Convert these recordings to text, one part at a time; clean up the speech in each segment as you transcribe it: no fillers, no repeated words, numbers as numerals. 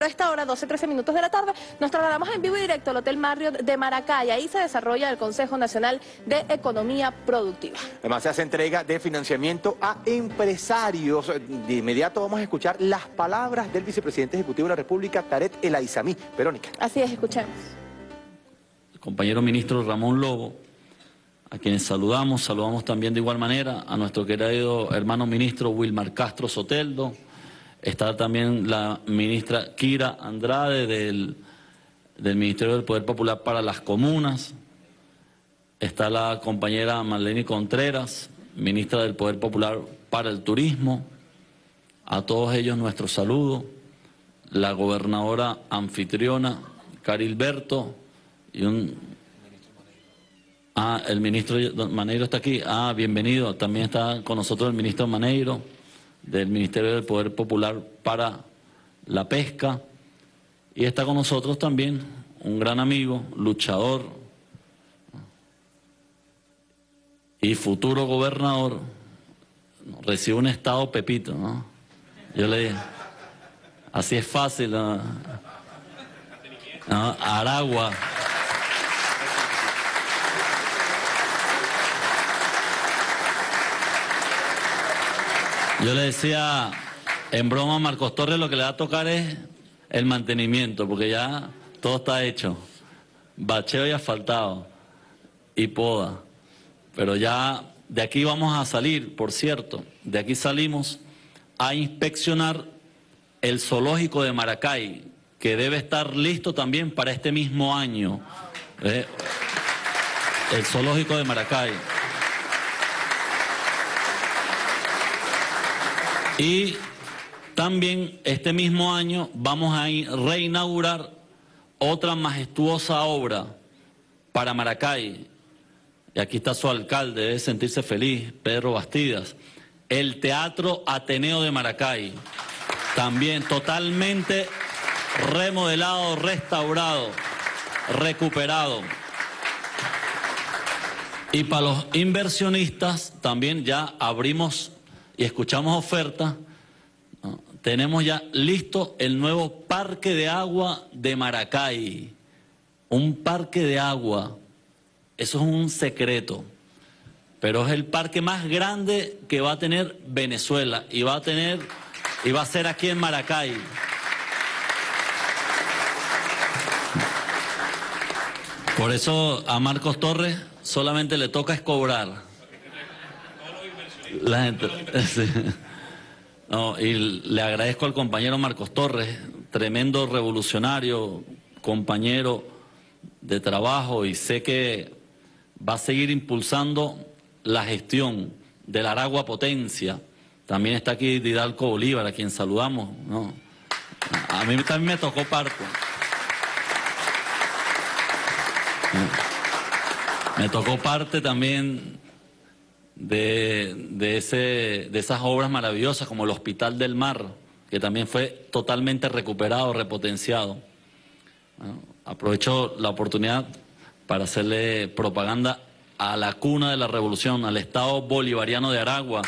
A esta hora, 12:13 minutos de la tarde, nos trasladamos en vivo y directo al Hotel Marriott de Maracay. Ahí se desarrolla el Consejo Nacional de Economía Productiva. Además se hace entrega de financiamiento a empresarios. De inmediato vamos a escuchar las palabras del vicepresidente ejecutivo de la República, Tarek El Aizami. Verónica. Así es, escuchemos. El compañero ministro Ramón Lobo, a quienes saludamos también de igual manera a nuestro querido hermano ministro Wilmar Castro Soteldo. Está también la ministra Kira Andrade del Ministerio del Poder Popular para las Comunas. Está la compañera Marlene Contreras, ministra del Poder Popular para el Turismo. A todos ellos nuestro saludo. La gobernadora anfitriona Carilberto y el ministro Maneiro está aquí. Bienvenido. También está con nosotros el ministro Maneiro, del Ministerio del Poder Popular para la Pesca. Y está con nosotros también un gran amigo, luchador y futuro gobernador. Recibe un estado Pepito, ¿no? Yo le dije, así es fácil, ¿no? Aragua. Yo le decía en broma a Marcos Torres, lo que le va a tocar es el mantenimiento, porque ya todo está hecho. Bacheo y asfaltado y poda. Pero ya de aquí vamos a salir, por cierto, de aquí salimos a inspeccionar el zoológico de Maracay, que debe estar listo también para este mismo año. El zoológico de Maracay. Y también este mismo año vamos a reinaugurar otra majestuosa obra para Maracay. Y aquí está su alcalde, debe sentirse feliz, Pedro Bastidas. El Teatro Ateneo de Maracay. También totalmente remodelado, restaurado, recuperado. Y para los inversionistas también ya abrimos y escuchamos ofertas. Tenemos ya listo el nuevo parque de agua de Maracay. Un parque de agua. Eso es un secreto. Pero es el parque más grande que va a tener Venezuela. Y va a ser aquí en Maracay. Por eso a Marcos Torres solamente le toca es cobrar. La gente, sí. No, y le agradezco al compañero Marcos Torres, tremendo revolucionario, compañero de trabajo, y sé que va a seguir impulsando la gestión de la Aragua Potencia. También está aquí Didalco Bolívar, a quien saludamos, ¿no? A mí también me tocó parte. Me tocó parte también de esas obras maravillosas como el Hospital del Mar, que también fue totalmente recuperado, repotenciado. Bueno, aprovecho la oportunidad para hacerle propaganda a la cuna de la revolución, al Estado Bolivariano de Aragua.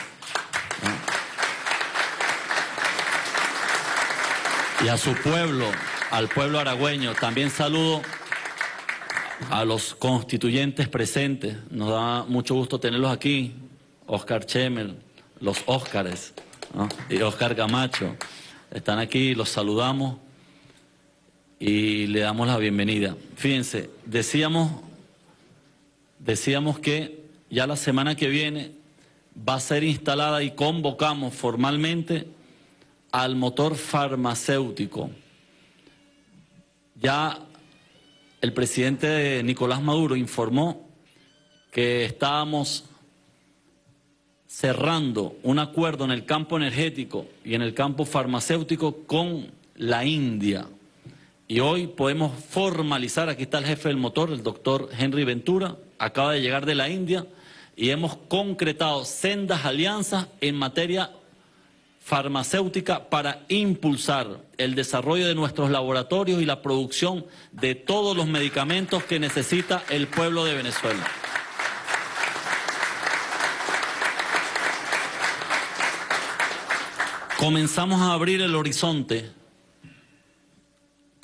Y a su pueblo, al pueblo aragüeño. También saludo a los constituyentes presentes. Nos da mucho gusto tenerlos aquí. Oscar Chemer, los Óscares, ¿no? Y Oscar Camacho. Están aquí, los saludamos y le damos la bienvenida. Fíjense, decíamos que ya la semana que viene va a ser instalada y convocamos formalmente al motor farmacéutico. Ya el presidente Nicolás Maduro informó que estábamos cerrando un acuerdo en el campo energético y en el campo farmacéutico con la India. Y hoy podemos formalizar, aquí está el jefe del motor, el doctor Henry Ventura, acaba de llegar de la India, y hemos concretado sendas alianzas en materia farmacéutica para impulsar el desarrollo de nuestros laboratorios y la producción de todos los medicamentos que necesita el pueblo de Venezuela. Comenzamos a abrir el horizonte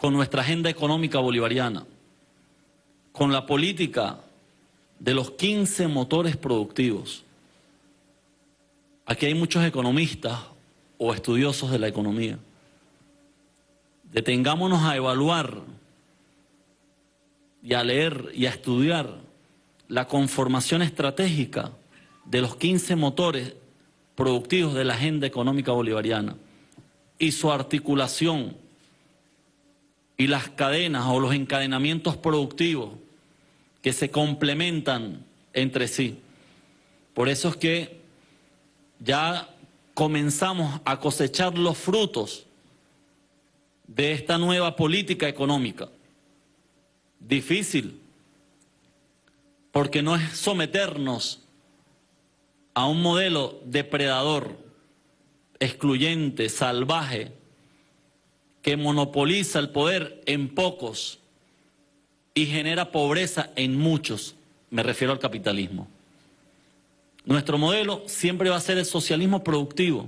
con nuestra agenda económica bolivariana, con la política de los 15 motores productivos. Aquí hay muchos economistas o estudiosos de la economía. Detengámonos a evaluar y a leer y a estudiar la conformación estratégica de los 15 motores productivos de la agenda económica bolivariana y su articulación y las cadenas o los encadenamientos productivos que se complementan entre sí. Por eso es que ya comenzamos a cosechar los frutos de esta nueva política económica. Difícil, porque no es someternos a un modelo depredador, excluyente, salvaje, que monopoliza el poder en pocos y genera pobreza en muchos. Me refiero al capitalismo. Nuestro modelo siempre va a ser el socialismo productivo,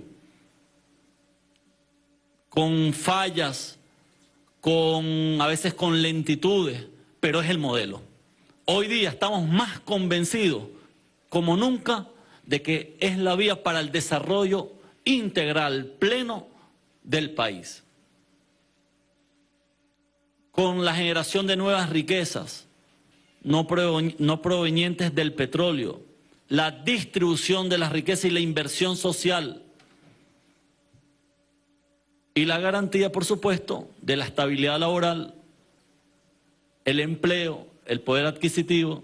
con fallas, a veces con lentitudes, pero es el modelo. Hoy día estamos más convencidos, como nunca, de que es la vía para el desarrollo integral, pleno del país. Con la generación de nuevas riquezas, no provenientes del petróleo, la distribución de las riquezas y la inversión social, y la garantía, por supuesto, de la estabilidad laboral, el empleo, el poder adquisitivo.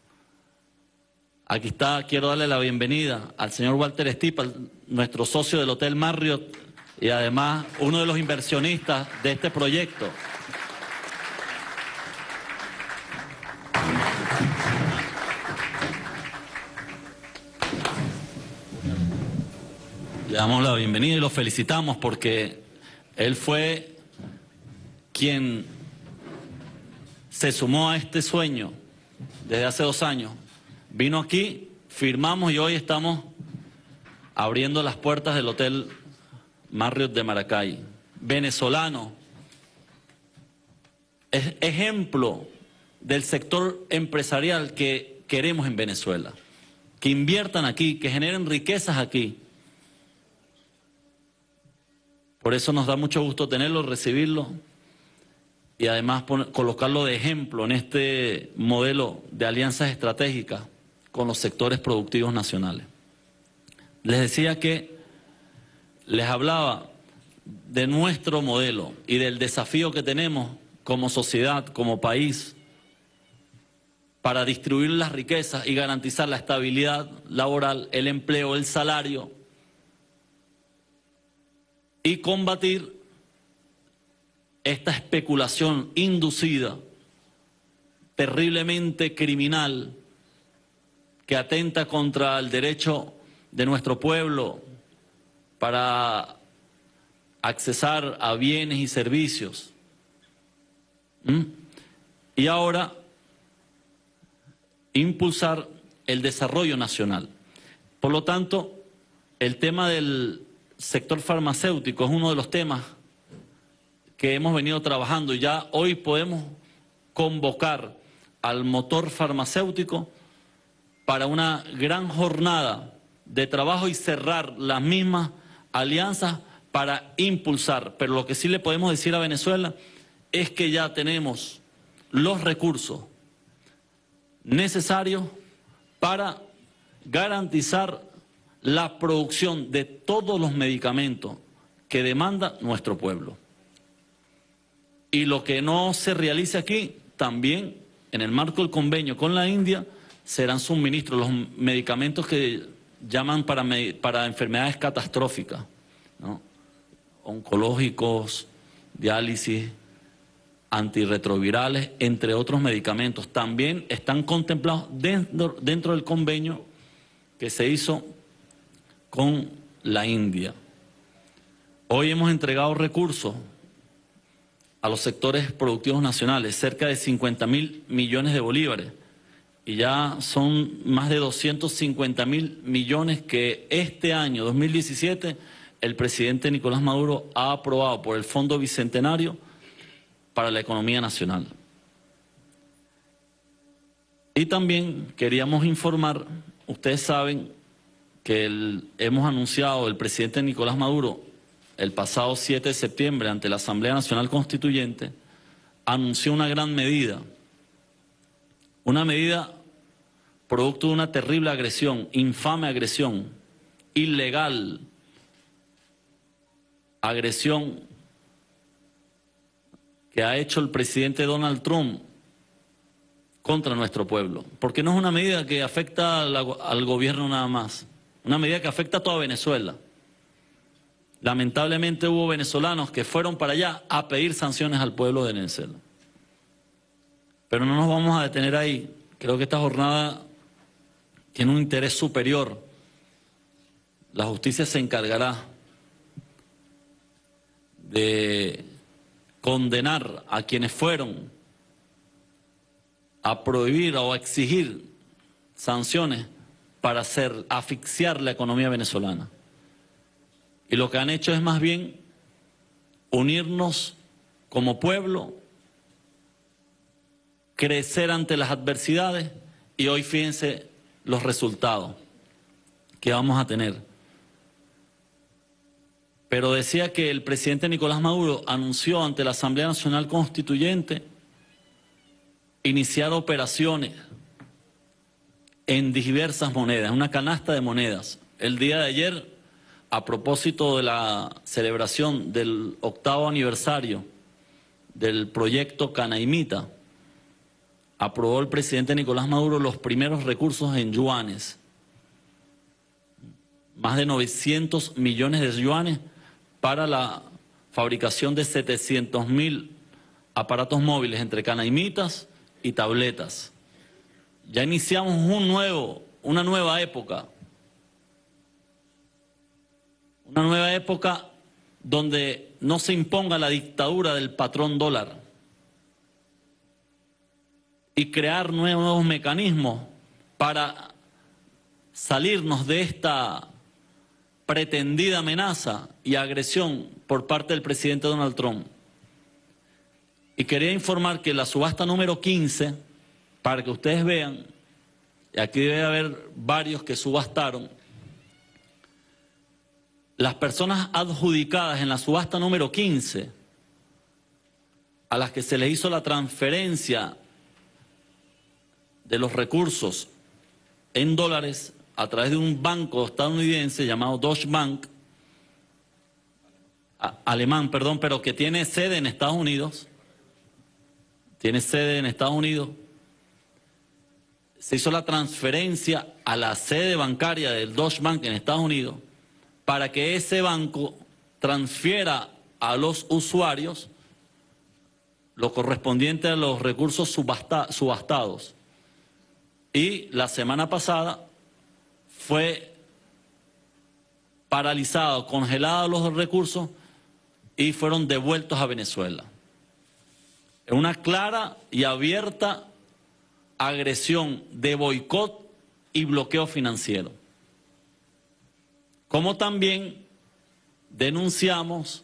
Aquí está, quiero darle la bienvenida al señor Walter Estipa, nuestro socio del Hotel Marriott y además uno de los inversionistas de este proyecto. Le damos la bienvenida y lo felicitamos porque él fue quien se sumó a este sueño desde hace 2 años. Vino aquí, firmamos y hoy estamos abriendo las puertas del Hotel Marriott de Maracay. Venezolano, es ejemplo del sector empresarial que queremos en Venezuela. Que inviertan aquí, que generen riquezas aquí. Por eso nos da mucho gusto tenerlo, recibirlo y además colocarlo de ejemplo en este modelo de alianzas estratégicas con los sectores productivos nacionales. Les decía que les hablaba de nuestro modelo y del desafío que tenemos como sociedad, como país, para distribuir las riquezas y garantizar la estabilidad laboral, el empleo, el salario y combatir esta especulación inducida, terriblemente criminal, que atenta contra el derecho de nuestro pueblo para accesar a bienes y servicios. Y ahora, impulsar el desarrollo nacional. Por lo tanto, el tema del sector farmacéutico es uno de los temas que hemos venido trabajando y ya hoy podemos convocar al motor farmacéutico para una gran jornada de trabajo y cerrar las mismas alianzas para impulsar. Pero lo que sí le podemos decir a Venezuela es que ya tenemos los recursos necesarios para garantizar la producción de todos los medicamentos que demanda nuestro pueblo. Y lo que no se realice aquí, también en el marco del convenio con la India, serán suministros, los medicamentos que llaman para enfermedades catastróficas, ¿no? Oncológicos, diálisis, antirretrovirales, entre otros medicamentos. También están contemplados dentro del convenio que se hizo con la India. Hoy hemos entregado recursos a los sectores productivos nacionales, cerca de 50.000 millones de bolívares, y ya son más de 250.000 millones que este año, 2017, el presidente Nicolás Maduro ha aprobado por el Fondo Bicentenario para la economía nacional. Y también queríamos informar, ustedes saben que hemos anunciado, el presidente Nicolás Maduro, el pasado 7 de septiembre ante la Asamblea Nacional Constituyente, anunció una gran medida, producto de una terrible agresión, infame agresión, ilegal, agresión que ha hecho el presidente Donald Trump contra nuestro pueblo. Porque no es una medida que afecta al gobierno nada más, una medida que afecta a toda Venezuela. Lamentablemente hubo venezolanos que fueron para allá a pedir sanciones al pueblo de Venezuela. Pero no nos vamos a detener ahí. Creo que esta jornada tiene un interés superior. La justicia se encargará de condenar a quienes fueron a prohibir o a exigir sanciones para asfixiar la economía venezolana. Y lo que han hecho es más bien unirnos como pueblo, crecer ante las adversidades y hoy fíjense los resultados que vamos a tener. Pero decía que el presidente Nicolás Maduro anunció ante la Asamblea Nacional Constituyente iniciar operaciones en diversas monedas, una canasta de monedas. El día de ayer, a propósito de la celebración del 8º aniversario del proyecto Canaimita, aprobó el presidente Nicolás Maduro los primeros recursos en yuanes, más de 900 millones de yuanes para la fabricación de 700.000 aparatos móviles entre canaimitas y tabletas. Ya iniciamos una nueva época donde no se imponga la dictadura del patrón dólar y crear nuevos mecanismos para salirnos de esta pretendida amenaza y agresión por parte del presidente Donald Trump. Y quería informar que la subasta número 15, para que ustedes vean, y aquí debe haber varios que subastaron, las personas adjudicadas en la subasta número 15, a las que se les hizo la transferencia de los recursos en dólares a través de un banco estadounidense llamado Deutsche Bank, alemán, perdón, pero que tiene sede en Estados Unidos, se hizo la transferencia a la sede bancaria del Deutsche Bank en Estados Unidos para que ese banco transfiera a los usuarios lo correspondiente a los recursos subastados. Y la semana pasada fue paralizado, congelados los recursos y fueron devueltos a Venezuela. Es una clara y abierta agresión de boicot y bloqueo financiero. Como también denunciamos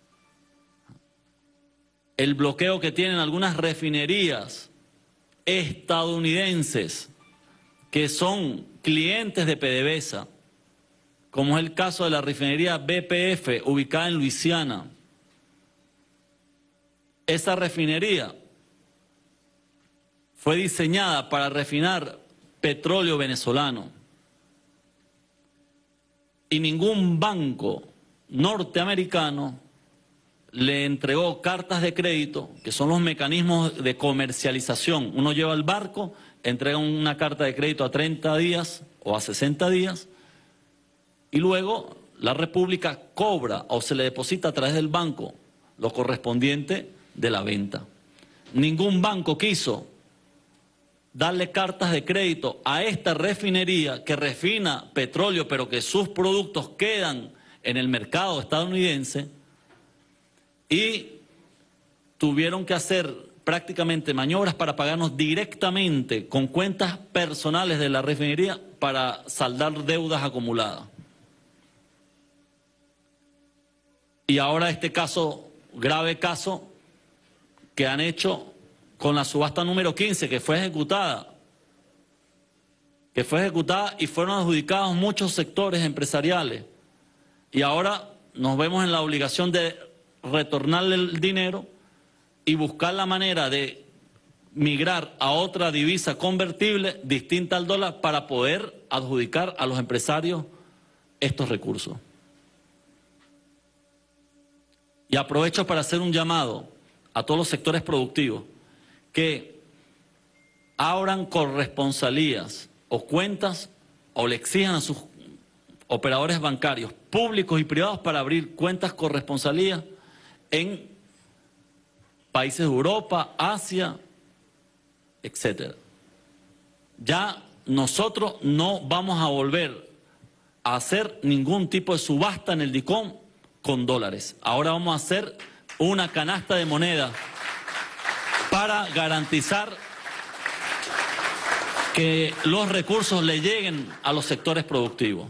el bloqueo que tienen algunas refinerías estadounidenses que son clientes de PDVSA, como es el caso de la refinería BPF ubicada en Luisiana. Esa refinería fue diseñada para refinar petróleo venezolano y ningún banco norteamericano le entregó cartas de crédito, que son los mecanismos de comercialización. Uno lleva el barco, entrega una carta de crédito a 30 días o a 60 días y luego la República cobra o se le deposita a través del banco lo correspondiente de la venta. Ningún banco quiso darle cartas de crédito a esta refinería que refina petróleo, pero que sus productos quedan en el mercado estadounidense, y tuvieron que hacer prácticamente maniobras para pagarnos directamente con cuentas personales de la refinería para saldar deudas acumuladas. Y ahora este caso, grave caso, que han hecho con la subasta número 15, que fue ejecutada y fueron adjudicados muchos sectores empresariales. Y ahora nos vemos en la obligación de retornarle el dinero y buscar la manera de migrar a otra divisa convertible distinta al dólar para poder adjudicar a los empresarios estos recursos. Y aprovecho para hacer un llamado a todos los sectores productivos que abran corresponsalías o cuentas o le exijan a sus operadores bancarios públicos y privados para abrir cuentas corresponsalías en países de Europa, Asia, etcétera. Ya nosotros no vamos a volver a hacer ningún tipo de subasta en el DICOM con dólares. Ahora vamos a hacer una canasta de moneda para garantizar que los recursos le lleguen a los sectores productivos.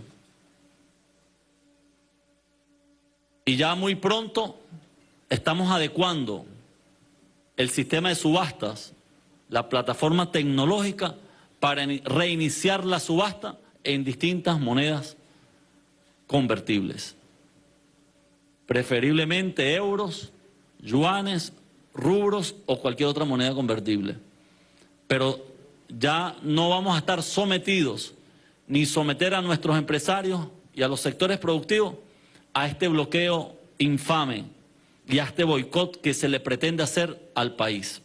Y ya muy pronto estamos adecuando el sistema de subastas, la plataforma tecnológica, para reiniciar la subasta en distintas monedas convertibles. Preferiblemente euros, yuanes, rublos o cualquier otra moneda convertible. Pero ya no vamos a estar sometidos ni someter a nuestros empresarios y a los sectores productivos a este bloqueo infame y a este boicot que se le pretende hacer al país.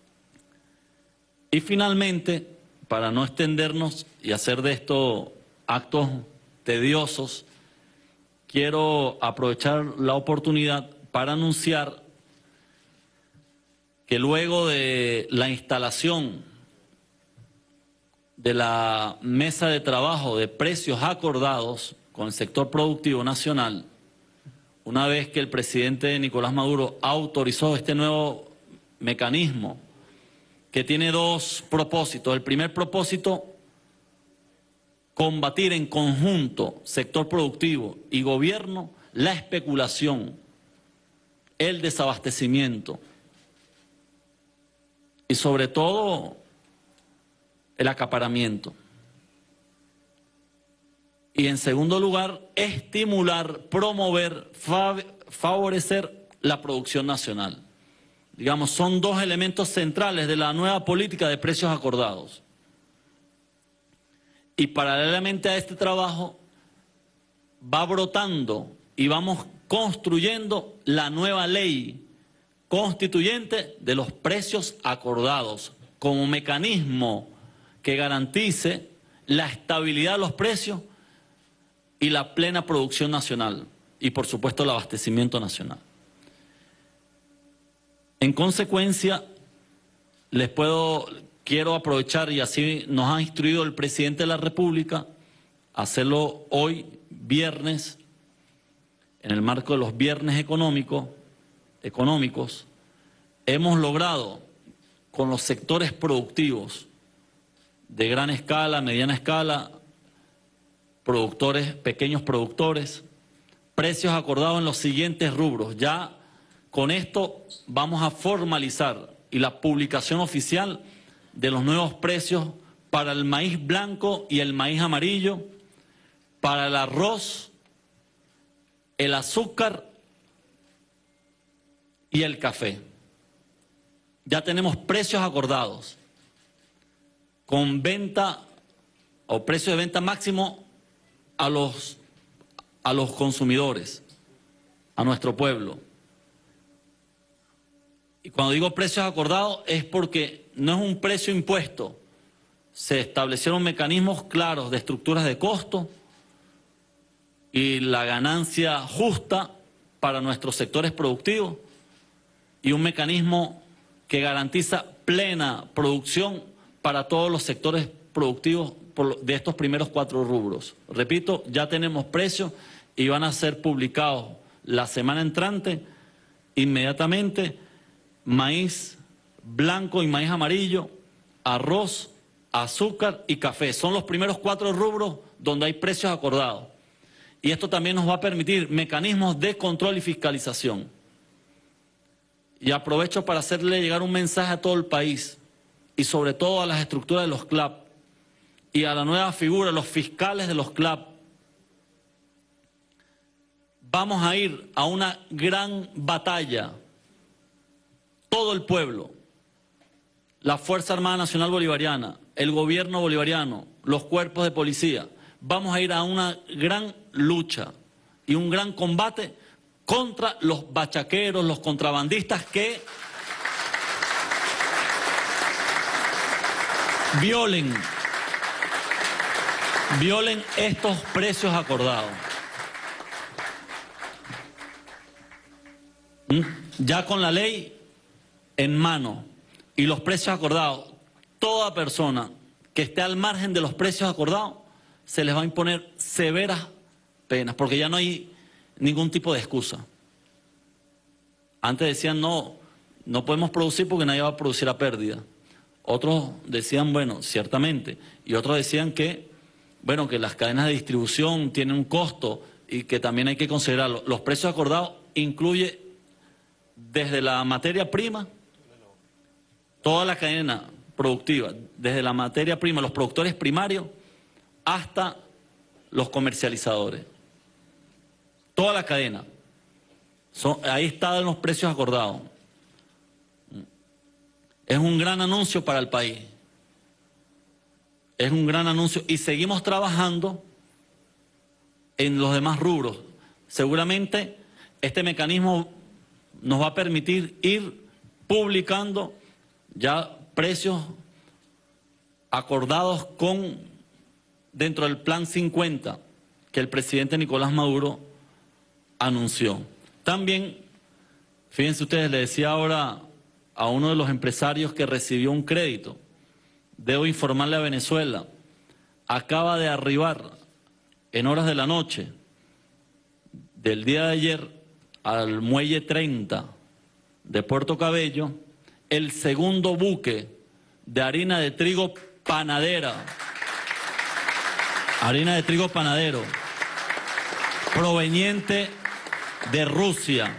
Y finalmente, para no extendernos y hacer de esto actos tediosos, quiero aprovechar la oportunidad para anunciar que luego de la instalación de la mesa de trabajo de precios acordados con el sector productivo nacional, una vez que el presidente Nicolás Maduro autorizó este nuevo mecanismo, que tiene dos propósitos. El primer propósito, combatir en conjunto, sector productivo y gobierno, la especulación, el desabastecimiento y sobre todo el acaparamiento. Y en segundo lugar, estimular, promover, favorecer la producción nacional. Digamos, son dos elementos centrales de la nueva política de precios acordados. Y paralelamente a este trabajo va brotando y vamos construyendo la nueva ley constituyente de los precios acordados como mecanismo que garantice la estabilidad de los precios y la plena producción nacional y por supuesto el abastecimiento nacional. En consecuencia, quiero aprovechar, y así nos ha instruido el presidente de la República, hacerlo hoy, viernes, en el marco de los viernes económicos, hemos logrado con los sectores productivos de gran escala, mediana escala, productores, pequeños productores, precios acordados en los siguientes rubros. Ya con esto vamos a formalizar y la publicación oficial de los nuevos precios para el maíz blanco y el maíz amarillo, para el arroz, el azúcar y el café. Ya tenemos precios acordados con venta o precio de venta máximo a los consumidores, a nuestro pueblo. Y cuando digo precios acordados es porque no es un precio impuesto. Se establecieron mecanismos claros de estructuras de costo y la ganancia justa para nuestros sectores productivos y un mecanismo que garantiza plena producción para todos los sectores productivos de estos primeros 4 rubros. Repito, ya tenemos precios y van a ser publicados la semana entrante, inmediatamente, maíz blanco y maíz amarillo, arroz, azúcar y café. Son los primeros 4 rubros donde hay precios acordados. Y esto también nos va a permitir mecanismos de control y fiscalización. Y aprovecho para hacerle llegar un mensaje a todo el país y sobre todo a las estructuras de los CLAP y a la nueva figura, los fiscales de los CLAP. Vamos a ir a una gran batalla, todo el pueblo, la Fuerza Armada Nacional Bolivariana, el gobierno bolivariano, los cuerpos de policía. Vamos a ir a una gran lucha y un gran combate contra los bachaqueros, los contrabandistas que violen estos precios acordados. Ya con la ley en mano y los precios acordados, toda persona que esté al margen de los precios acordados se les va a imponer severas penas, porque ya no hay ningún tipo de excusa. Antes decían no podemos producir porque nadie va a producir a pérdida. Otros decían, bueno, ciertamente, y otros decían que, bueno, que las cadenas de distribución tienen un costo y que también hay que considerarlo. Los precios acordados incluye desde la materia prima, toda la cadena productiva, desde la materia prima, los productores primarios, hasta los comercializadores. Toda la cadena. Ahí están los precios acordados. Es un gran anuncio para el país. Es un gran anuncio y seguimos trabajando en los demás rubros. Seguramente este mecanismo nos va a permitir ir publicando ya precios acordados dentro del Plan 50 que el presidente Nicolás Maduro anunció. También, fíjense ustedes, le decía ahora a uno de los empresarios que recibió un crédito, debo informarle a Venezuela, acaba de arribar en horas de la noche del día de ayer al muelle 30 de Puerto Cabello el segundo buque de harina de trigo panadera, harina de trigo panadero, proveniente de Rusia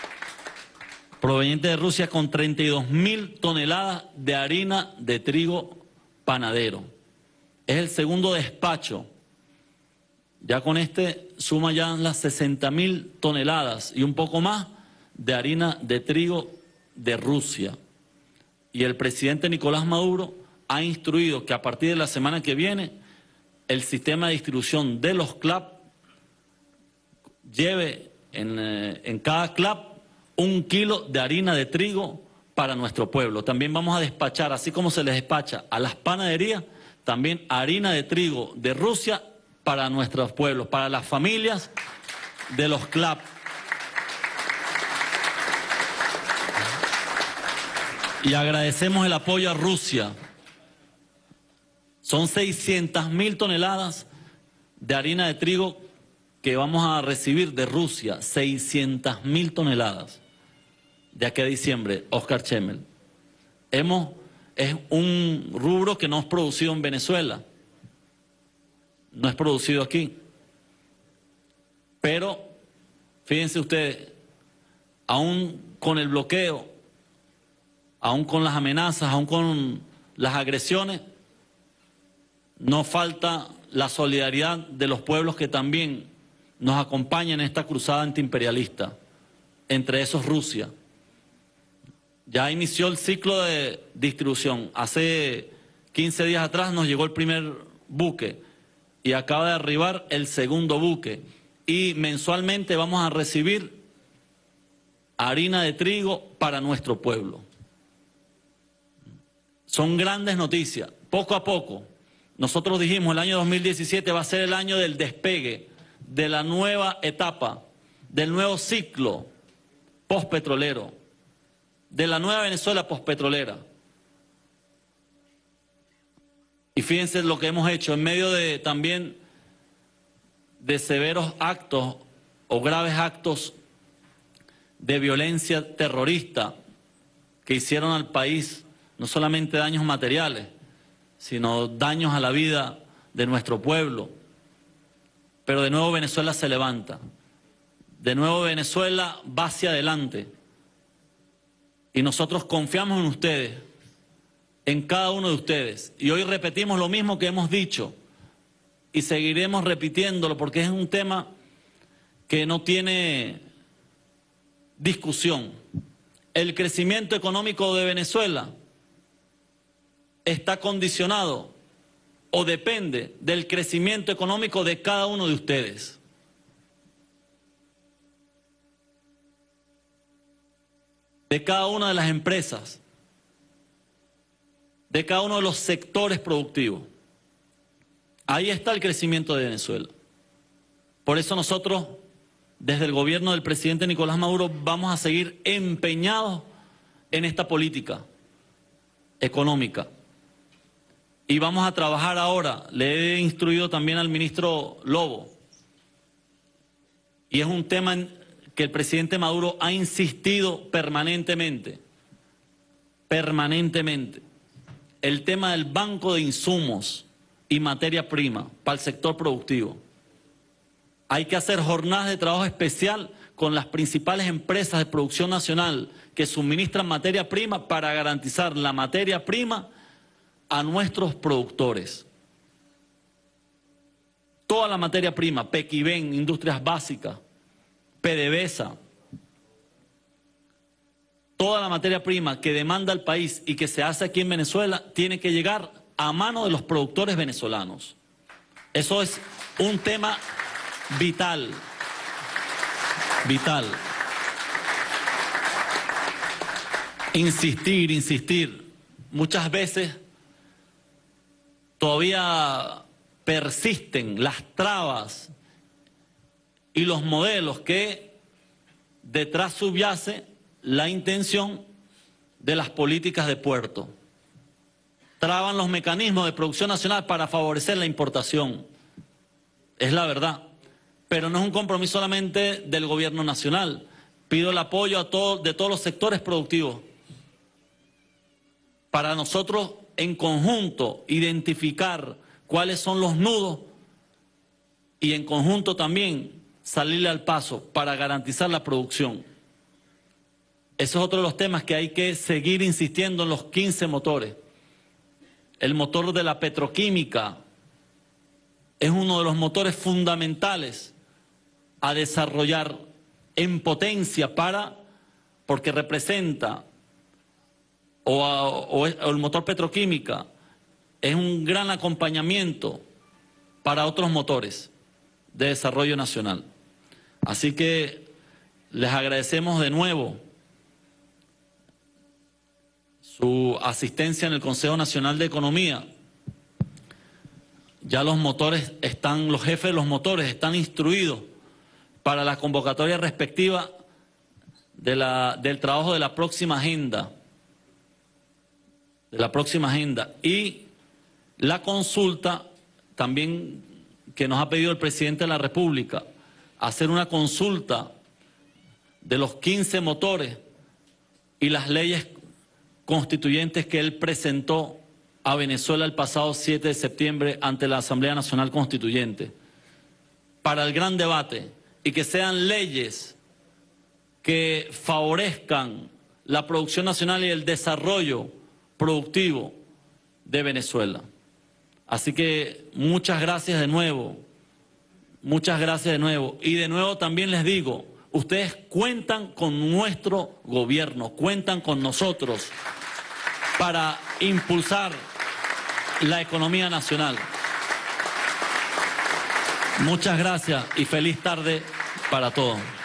con 32.000 toneladas de harina de trigo panadero. Es el segundo despacho. Ya con este suma ya las 60.000 toneladas y un poco más de harina de trigo de Rusia. Y el presidente Nicolás Maduro ha instruido que a partir de la semana que viene el sistema de distribución de los CLAP lleve en cada CLAP 1 kilo de harina de trigo para nuestro pueblo. También vamos a despachar, así como se les despacha a las panaderías, también harina de trigo de Rusia para nuestros pueblos, para las familias de los CLAP. Y agradecemos el apoyo a Rusia. Son 600.000 toneladas de harina de trigo que vamos a recibir de Rusia, 600.000 toneladas de aquí a diciembre, Oscar Chemmel. Es un rubro que no es producido en Venezuela, no es producido aquí. Pero, fíjense ustedes, aún con el bloqueo, aún con las amenazas, aún con las agresiones, no falta la solidaridad de los pueblos que también nos acompañan en esta cruzada antiimperialista, entre esos Rusia. Ya inició el ciclo de distribución. Hace 15 días atrás nos llegó el primer buque y acaba de arribar el segundo buque. Y mensualmente vamos a recibir harina de trigo para nuestro pueblo. Son grandes noticias. Poco a poco, nosotros dijimos el año 2017 va a ser el año del despegue, de la nueva etapa, del nuevo ciclo postpetrolero, de la nueva Venezuela postpetrolera. Y fíjense lo que hemos hecho en medio de también de severos actos o graves actos de violencia terrorista que hicieron al país no solamente daños materiales, sino daños a la vida de nuestro pueblo. Pero de nuevo Venezuela se levanta, de nuevo Venezuela va hacia adelante. Y nosotros confiamos en ustedes, en cada uno de ustedes. Y hoy repetimos lo mismo que hemos dicho y seguiremos repitiéndolo porque es un tema que no tiene discusión. El crecimiento económico de Venezuela está condicionado o depende del crecimiento económico de cada uno de ustedes. De cada una de las empresas, de cada uno de los sectores productivos. Ahí está el crecimiento de Venezuela. Por eso nosotros, desde el gobierno del presidente Nicolás Maduro, vamos a seguir empeñados en esta política económica. Y vamos a trabajar ahora, le he instruido también al ministro Lobo, y es un tema que el presidente Maduro ha insistido permanentemente, el tema del banco de insumos y materia prima para el sector productivo. Hay que hacer jornadas de trabajo especial con las principales empresas de producción nacional que suministran materia prima para garantizar la materia prima a nuestros productores. Toda la materia prima, Pequiven, Industrias Básicas, PDVSA, toda la materia prima que demanda el país y que se hace aquí en Venezuela tiene que llegar a mano de los productores venezolanos. Eso es un tema vital, vital. Insistir. Muchas veces todavía persisten las trabas y los modelos que detrás subyace la intención de las políticas de puerto. Traban los mecanismos de producción nacional para favorecer la importación. Es la verdad. Pero no es un compromiso solamente del gobierno nacional. Pido el apoyo de todos los sectores productivos para nosotros en conjunto identificar cuáles son los nudos y en conjunto también salirle al paso para garantizar la producción. Ese es otro de los temas que hay que seguir insistiendo en los 15 motores. El motor de la petroquímica es uno de los motores fundamentales a desarrollar en potencia porque representa, o el motor petroquímica es un gran acompañamiento para otros motores de desarrollo nacional. Así que les agradecemos de nuevo su asistencia en el Consejo Nacional de Economía. Ya los jefes de los motores están instruidos para la convocatoria respectiva del trabajo de la próxima agenda. Y la consulta también que nos ha pedido el presidente de la República, hacer una consulta de los 15 motores y las leyes constituyentes que él presentó a Venezuela el pasado 7 de septiembre ante la Asamblea Nacional Constituyente, para el gran debate, y que sean leyes que favorezcan la producción nacional y el desarrollo productivo de Venezuela. Así que muchas gracias de nuevo, y de nuevo también les digo, ustedes cuentan con nuestro gobierno, cuentan con nosotros para impulsar la economía nacional. Muchas gracias y feliz tarde para todos.